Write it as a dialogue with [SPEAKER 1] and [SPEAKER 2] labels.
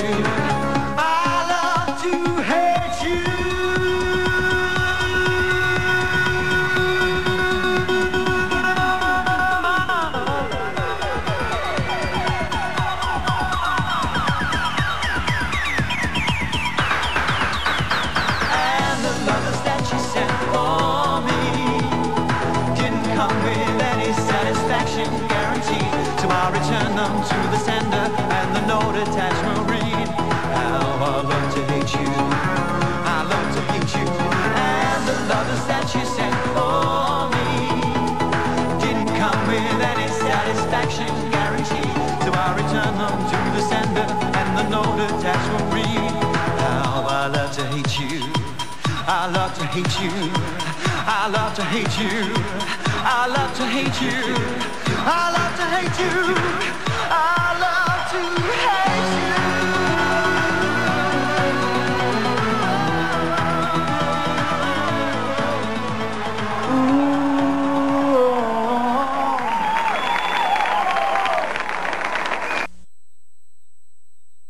[SPEAKER 1] I love to hate you. And the lovers that you sent for me didn't come with any satisfaction guarantee. So I return them to the sender, and the note attached will read, how I love to hate you, I love to hate you. And the lovers that you sent for me didn't come with any satisfaction guarantee. So I return them to the sender, and the note attached will read, how I love to hate you, I love to hate you, I love to hate you, I love to hate you, I love to hate you, I love to hate you.